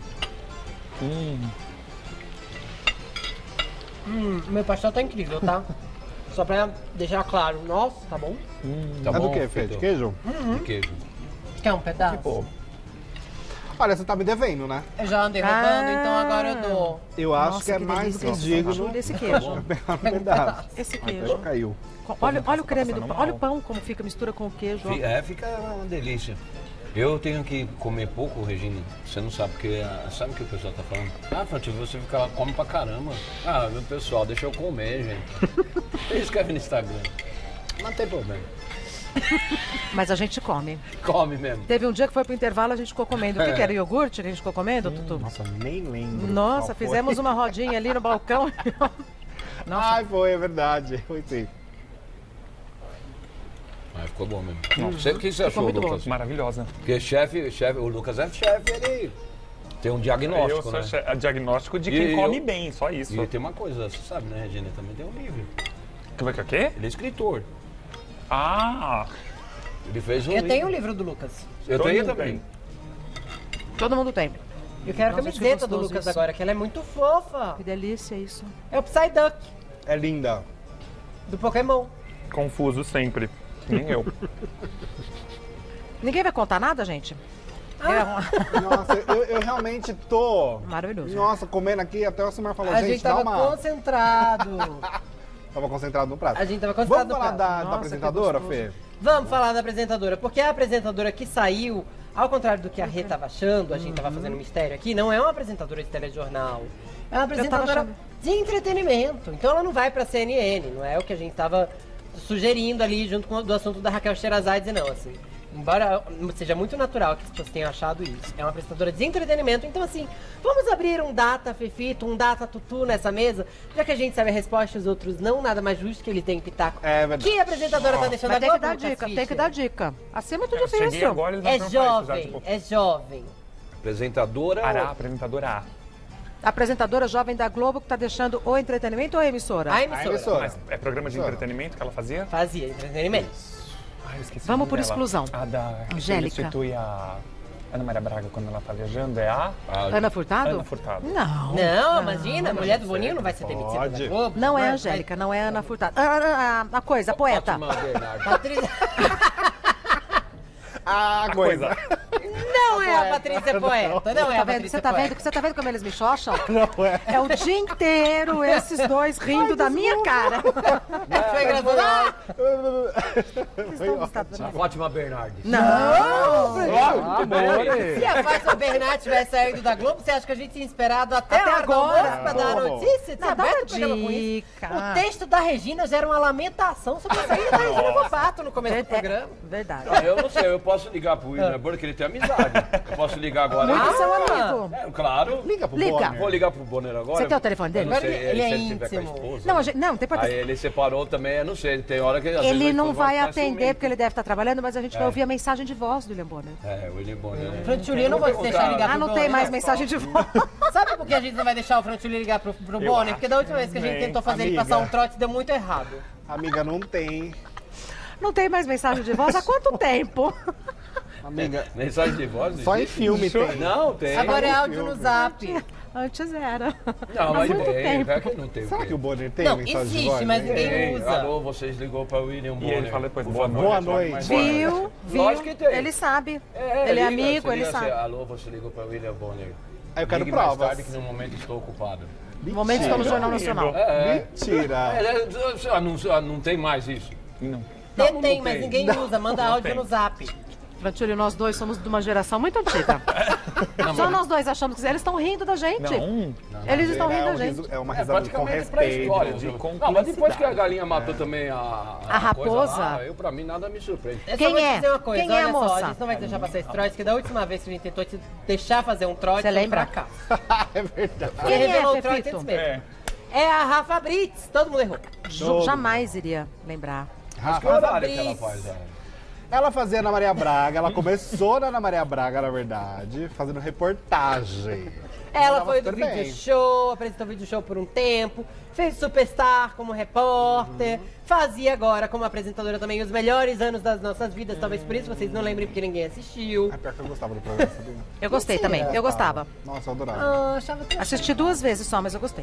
Meu pastel tá incrível, tá? Só pra deixar claro. Nossa, tá bom? Tá É do bom, que, Fê? De queijo? De queijo. Quer um pedaço? Pô, Olha, você tá me devendo, né? Eu já andei roubando, então agora eu dou. Eu acho Nossa, que é que mais delícia. que digno Júlia, esse queijo. pegar um pedaço. Esse Até já queijo. caiu. Olha o creme do passando pão. mal. Olha o pão como fica, mistura com o queijo. ó. Fica uma delícia. Eu tenho que comer pouco, Regina. Você não sabe, porque sabe o que o pessoal tá falando? Ah, Franti, você come pra caramba. Ah, meu pessoal, deixa eu comer, gente. Eles escrevem no Instagram. Não tem problema. Mas a gente come. Come mesmo. Teve um dia que foi pro intervalo, a gente ficou comendo. O que era? Iogurte que a gente ficou comendo, Tutu? Nossa, nem lembro. Nossa, qual foi. fizemos uma rodinha ali no balcão. Ai, foi, é verdade. Foi sim. Mas ficou bom mesmo. O que você achou, muito bom. Lucas? maravilhosa. Porque chefe, o Lucas é chefe, ele Tem um diagnóstico, Eu né? sou diagnóstico de quem come bem, só isso. E tem uma coisa, você sabe, né, Regina? Também tem um livro. O quê? Ele é escritor. Ah! Ele fez um Eu livro. tenho o livro do Lucas. Eu Todo tenho mundo também. Todo mundo tem. Eu quero a Nossa, que camiseta do gostoso Lucas isso. agora, que ela é muito fofa. Que delícia isso. É o Psyduck, É linda. do Pokémon. Confuso sempre. Nem eu. Ninguém vai contar nada, gente? Nossa, eu realmente tô... Maravilhoso. Nossa, comendo aqui, até o Simar falou, A gente, gente dá tava uma... concentrado. Tava concentrado no prato. A gente tava concentrado Vamos falar no prato. da Nossa, apresentadora, que Fê? gostoso. Vamos falar da apresentadora, porque a apresentadora que saiu, ao contrário do que a Rê tava achando, a gente tava fazendo mistério aqui, não é uma apresentadora de telejornal. É uma apresentadora achando. de entretenimento. Então ela não vai pra CNN, não é o que a gente tava sugerindo ali junto com o assunto da Raquel Sherazade, não, assim. Embora seja muito natural que as pessoas tenham achado isso. É uma apresentadora de entretenimento, então assim, vamos abrir um data Fefito, um data Tutu nessa mesa, já que a gente sabe a resposta e os outros não, nada mais justo que ele tem pitaco. É verdade. Que apresentadora tá deixando Mas a tem que Globo, dar Lucas dica, tem que Fischer? dar dica. Assim é muito Eu cheguei difícil. agora, eles É vão perguntar isso já, jovem, tipo, é jovem. Apresentadora. Pará, apresentadora A. Apresentadora jovem da Globo que tá deixando o entretenimento ou a emissora? A emissora. A emissora. Mas é programa de Emissora. entretenimento que ela fazia? Fazia entretenimento. Ai, eu esqueci. Vamos o nome por dela. exclusão. A da que Angélica. substitui a Ana Maria Braga quando ela tá viajando é a Ana Furtado? Ana Furtado. Não. Não, imagina, a mulher do Boninho não vai ser demitida Pode. da Globo. Não é Vai- Angélica, não é Ana Furtado. A coisa, a poeta. Fátima Bernardes. Patrícia... Ah, coisa. Não é a Patrícia Poeta, não é Tá a vendo? Patrícia Você tá Poeta. vendo? Você tá vendo como eles me xoxam? Não é. É o dia inteiro esses dois rindo da minha cara. Foi engraçado. Ah, Eles estão gostados. A Fátima Bernardes. Não! se a Fátima Bernardes tivesse saído da Globo, você acha que a gente tinha esperado até a hora do agora? almoço pra dar a Como? notícia? Tinha Não, dá aberto uma o programa com isso. dica. O texto da Regina já era uma lamentação sobre a saída da Regina Volpato no começo do programa. Verdade. Ah, eu não sei, eu posso ligar pro William Bonner, que ele tem amizade. Eu posso ligar agora. Muito seu Ah. amigo. É, claro. Liga pro Liga. Bonner. Vou ligar pro Bonner agora. Você tem o telefone dele? Eu não sei, Ele é se ele tiver com a íntimo. esposa. Não, não tem Aí importância. ele separou também, eu não sei, tem hora que às vezes Ele a não esposa vai ficar atender ciumenta. porque ele deve estar trabalhando, mas a gente vai ouvir a mensagem de voz do William Bonner. É, o William Bonner. Frantuli, eu não vou te deixar ligar pro Ah, não Bonner. tem mais mensagem de voz. Sabe por que a gente não vai deixar o Frantuli ligar pro Bonner? Porque da última vez que a gente bem, tentou fazer ele amiga. passar um trote, deu muito errado. Amiga, não tem. Não tem mais mensagem de voz há quanto tempo? Amiga, Mensagem de voz? só em existe? filme tem. Não, tem. Agora é áudio no Zap. Antes era. Não, Há mas muito tem. tempo. Pior que não tem. Será o quê? que o Bonner tem Não, mensagem de existe, voz? mas né? ninguém Ei, usa. alô, vocês ligou pra William Bonner. ele fala depois, Por boa favor, noite. resolve Boa mais noite. Viu? Viu? Lógico que tem. Ele sabe. Ele é liga, amigo, você ele liga sabe. assim, alô, você ligou pra William Bonner. Aí eu quero Ligue mais provas. tarde que no momento estou ocupado. No momento estou no Jornal Nacional. Mentira. Não tem mais isso. Não. Tem, mas ninguém usa. Manda áudio no Zap. Frantuli, nós dois somos de uma geração muito antiga. Só nós dois achamos que eles estão rindo da gente. Não. Eles estão rindo da um gente. riso- é uma É risada com praticamente pra respeito. história. de Não, mas depois que a galinha matou também A raposa? coisa lá, pra mim nada me surpreende. Eu Quem só vou é? te dizer uma coisa, Quem é olha a só, moça? a gente não vai deixar passar esse trote, que da última vez que a gente tentou te deixar fazer um trote, Você foi um lembra? fracasso. É verdade. Porque Quem é, revelou o trote Pepito? antes mesmo. É a Rafa Brits, todo mundo errou. Jamais iria lembrar. Mas que horário que ela faz? Ela fazia Ana Maria Braga, ela começou na Ana Maria Braga, na verdade, fazendo reportagem. Ela Mandava foi do super vídeo bem. show, apresentou vídeo show por um tempo, fez Superstar como repórter, fazia agora como apresentadora também os melhores anos das nossas vidas, talvez por isso vocês não lembrem porque ninguém assistiu. É pior que eu gostava do programa, sabia? Eu gostei também, eu gostava. Nossa, eu adorava. Ah, achava que Assisti 2 vezes só, mas eu gostei.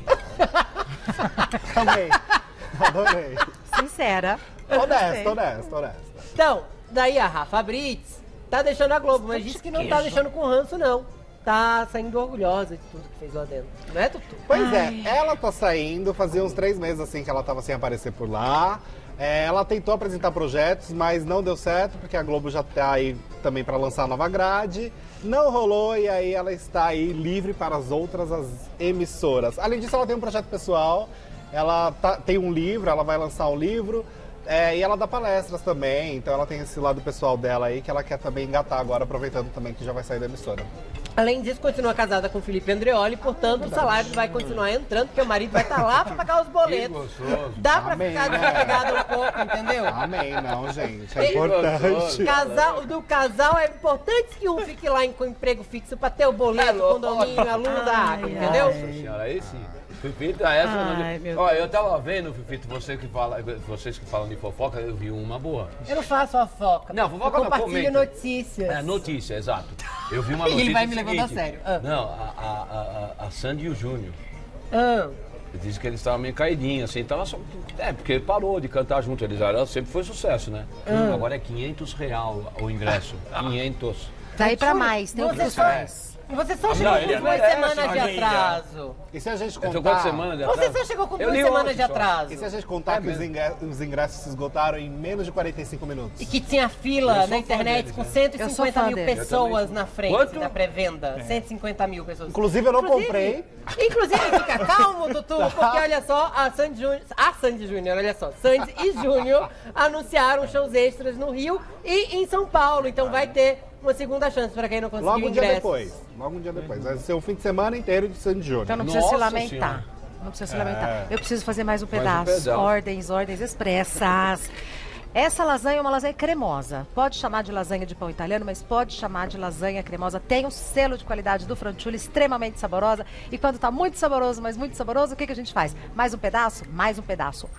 Também. Adorei. Sincera. Honesto, honesto, honesto. Então, daí a Rafa Brits tá deixando a Globo, mas disse que não tá deixando com ranço, não. Tá saindo orgulhosa de tudo que fez lá dentro. Não é, Tutu? Pois é, ela tá saindo, fazia uns 3 meses assim que ela tava sem aparecer por lá. Ela tentou apresentar projetos, mas não deu certo, porque a Globo já tá aí também para lançar a nova grade. Não rolou e aí ela está aí livre para as outras emissoras. Além disso, ela tem um projeto pessoal, ela tem um livro, ela vai lançar um livro. E ela dá palestras também, então ela tem esse lado pessoal dela aí que ela quer também engatar agora, aproveitando também que já vai sair da emissora. Além disso, continua casada com o Felipe Andreoli, portanto, o salário vai continuar entrando, porque o marido vai estar lá pra pagar os boletos. Dá pra ficar desapegada um pouco, entendeu? Amém, não, gente. É importante. Do casal é importante que um fique lá com emprego fixo pra ter o boleto, o condomínio, a luz da água, entendeu? Nossa senhora, aí sim. Fifito, essa. Ó, eu tava vendo, Fifito, vocês que falam de fofoca, eu vi uma boa. Eu não faço fofoca. Não, fofoca não, compartilho comenta. notícias. É, notícia, exato. Eu vi uma notícia. Ele vai me levando a seguinte. sério. Não, a Sandy e o Júnior. Ah. Disse que eles estavam meio caidinhos, assim, tava só... porque ele parou de cantar junto, eles eram, sempre foi sucesso, né? Agora é R$500 o ingresso, 500. Daí pra mais, tem outros mais. Você só chegou com 2 semanas de atraso. E se a gente Eu tô contar... quantas semanas de atraso? Você só chegou com 2 li semanas ontem de só. atraso. E se a gente contar que os ingressos se esgotaram em menos de 45 minutos? E que tinha fila na internet com 150 mil pessoas na frente Quanto? da pré-venda. 150 mil pessoas. Inclusive, eu não comprei. Inclusive, fica calmo, Tutu, porque olha só, a Sandy Júnior, olha só, Sandy e Júnior anunciaram shows extras no Rio e em São Paulo. Então vai ter uma segunda chance para quem não conseguiu Logo um dia ingressos. depois. Logo um dia depois. Vai ser o fim de semana inteiro de Sandy Júnior. Então não precisa se Nossa lamentar. Senhora. Não precisa se lamentar. Eu preciso fazer mais um um pedaço. pedaço. Ordens expressas. Essa lasanha é uma lasanha cremosa. Pode chamar de lasanha de pão italiano, mas pode chamar de lasanha cremosa. Tem o selo de qualidade do Franciulli, extremamente saborosa. E quando tá muito saboroso, mas muito saboroso, o que a gente faz? Mais um pedaço? Mais um pedaço.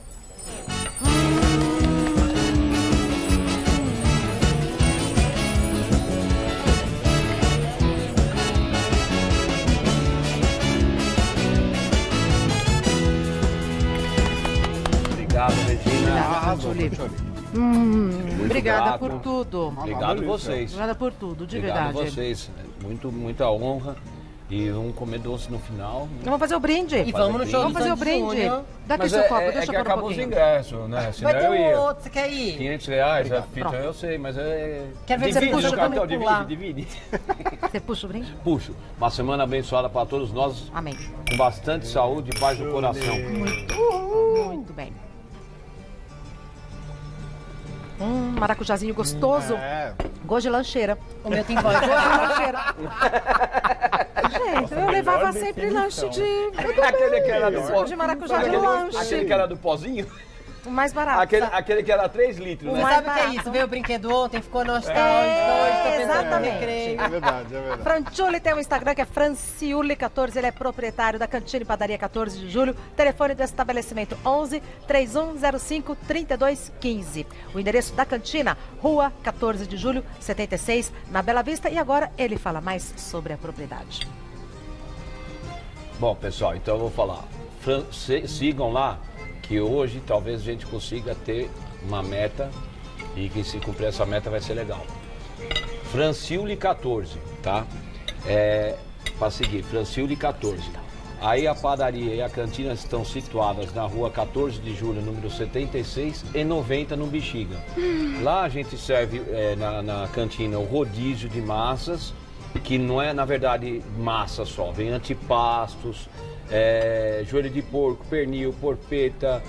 Obrigado, Regina. Arrasou, Franciulli. Franciulli. Muito Obrigada grato. por tudo. Obrigado vocês. Obrigada por tudo, de Obrigado verdade. vocês. Muita honra. E vamos comer doce no final. Vamos fazer o brinde. E vamos no show Vamos do fazer o Sandy brinde. Júnior. Daqui Mas seu copo, é deixa que eu pôr um acabou os pouquinho. ingressos, né? Senão Vai ter eu ia. um outro, você quer ir? R$500, a fita, Pronto. eu sei, mas é... Quer ver que você divide puxa no cartão, também por lá. divide. Você puxa o brinde? Puxo. Uma semana abençoada para todos nós, Amém. com bastante saúde e paz no coração. Muito bem. Maracujazinho gostoso. É. Gosto de lancheira. O meu tem voz. Gosto de lancheira. Gente, eu levava sempre lanche de Aquele que era do pó. de maracujá de lanche. Aquele que era do pozinho? O mais barato. Aquele que era 3 litros, né? Mas sabe o que é barato. isso? Veio o brinquedo ontem, ficou nostálgico, hoje tá pensando no exatamente. recreio. É verdade, é verdade. Franciulli tem um Instagram que é Franciulli14, ele é proprietário da Cantina e Padaria 14 de Julho. Telefone do estabelecimento 11 3105 3215. O endereço da cantina, Rua 14 de Julho, 76, na Bela Vista. E agora ele fala mais sobre a propriedade. Bom, pessoal, então eu vou falar. Sigam lá, que hoje talvez a gente consiga ter uma meta e que se cumprir essa meta vai ser legal. Franciulli 14, tá? Para seguir, Franciulli 14. Aí a padaria e a cantina estão situadas na rua 14 de julho, número 76 e 90 no Bexiga. Lá a gente serve na cantina o rodízio de massas, que não é na verdade massa só, vem antipastos, joelho de porco, pernil, porpeta,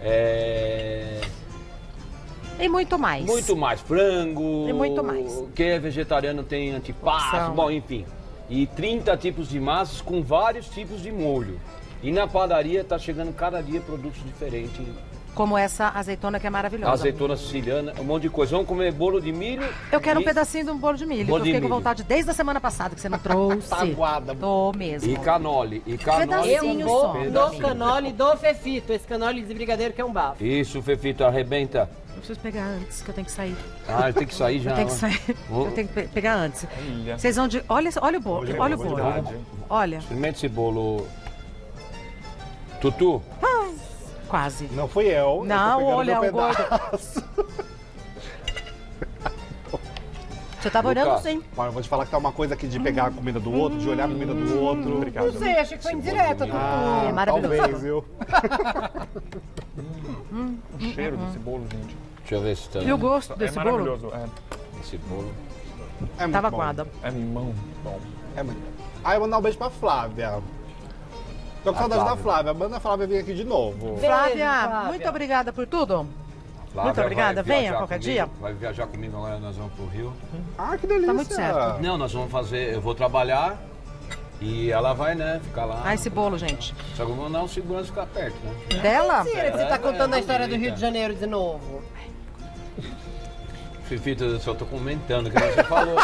E muito mais. muito mais, frango. E muito mais. Quem é vegetariano tem antipasto, Opção. bom, enfim. E 30 tipos de massas com vários tipos de molho. E na padaria tá chegando cada dia produtos diferentes. Como essa azeitona que é maravilhosa. Azeitona siciliana, um monte de coisa. Vamos comer bolo de milho. Eu quero um e- pedacinho de um bolo de milho. Bolo que eu de fiquei com milho. vontade desde a semana passada que você não trouxe. Tá aguada. Tô mesmo. E canole. E canole. Pedacinho. Eu vou só. no canole do Fefito, esse canole de brigadeiro que é um bafo. Isso, Fefito, arrebenta. Eu preciso pegar antes, que eu tenho que sair. Ah, tem que sair já. Eu tenho que né? sair. Vou- Eu tenho que pegar antes. Olha. Vocês vão de. Olha o bolo. Hoje é Olha o bom, bolo. verdade. Olha. Experimente esse bolo. Tutu, Quase. Não fui eu. Não, eu tô pegando olha, meu o gordo. pedaço. Você tava olhando Lucas. sim. Mas eu vou te falar que tá uma coisa aqui de pegar a comida do outro, de olhar a comida do outro. Obrigado. Não sei, achei que foi indireta. Ah, É maravilhoso. talvez, viu? O cheiro desse bolo, gente. deixa eu ver se tá. E o gosto É desse bolo? maravilhoso. Esse bolo. É muito Tava bom. aguada. É mão bom. É muito. Ah, eu vou mandar um beijo pra Flávia. Tô com saudade da Flávia. Manda a Flávia vir aqui de novo. Beijo, Flávia, Flávia. muito obrigada por tudo. Muito obrigada. Venha qualquer dia. Vai viajar comigo agora, nós vamos pro Rio. Ah, que delícia. Tá muito certo. Não, nós vamos fazer, eu vou trabalhar e ela vai, né, ficar lá. Ah, esse bolo, gente. Só que eu vou dar um segurança ficar perto, né? Dela? Mentira que você tá contando a história do bonita. Rio de Janeiro de novo. Fifita, eu só tô comentando o que você falou.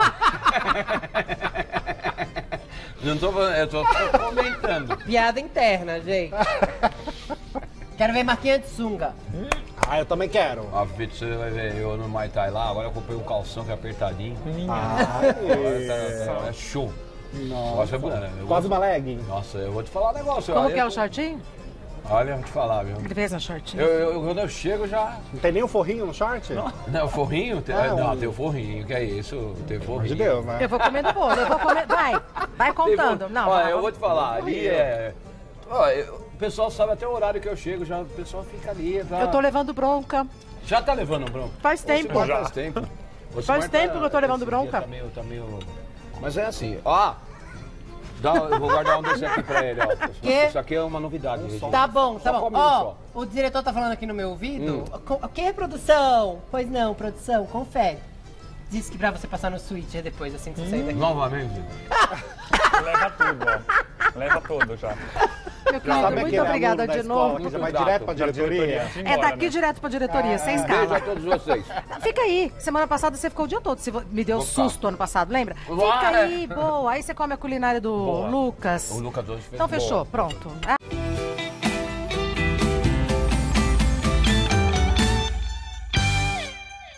Não tô falando, eu tô comentando. Piada interna, gente. Quero ver Marquinhos de sunga. Ah, eu também quero. A Fifita, você vai ver eu no Muay Thai lá, agora eu comprei um calção que é apertadinho. Ai, É show. Nossa, quase uma legging. Nossa, eu vou te falar um negócio. Como olha, que é o shortinho? Olha, eu vou te falar, viu? Ele fez no shortinho. Quando eu chego já... Não tem nem um forrinho no short? Não, o forrinho? Não, tem o forrinho, que é isso? Tem forrinho. De Deus, né? Eu vou comendo bolo, eu vou comer. Vai contando. Não, Olha, vai. eu vou te falar, ali é... Olha, o pessoal sabe até o horário que eu chego, já o pessoal fica ali. Eu tô levando bronca. Já tá levando bronca? Faz tempo. Faz tempo. Faz tempo que eu tô levando bronca. Tá meio... Mas é assim, ó... eu vou guardar um desse aqui pra ele, ó. Quê? Isso aqui é uma novidade. Regina. Tá bom, tá Só bom. come um Ó, só. o diretor tá falando aqui no meu ouvido. O que é produção? Pois não, produção, confere. Disse que pra você passar no switcher depois, assim que você sair daqui. Novamente. Leva tudo, ó. Leva tudo já. Meu querido, muito obrigada de novo. Que já vai direto pra diretoria? É daqui direto pra diretoria, sem Beijo a escala. todos vocês. Fica aí. Semana passada você ficou o dia todo. Você me deu Vou ficar. susto ano passado, lembra? Vai. Fica aí, boa. Aí você come a culinária do Boa. Lucas. O Lucas hoje fez Então boa. fechou, pronto.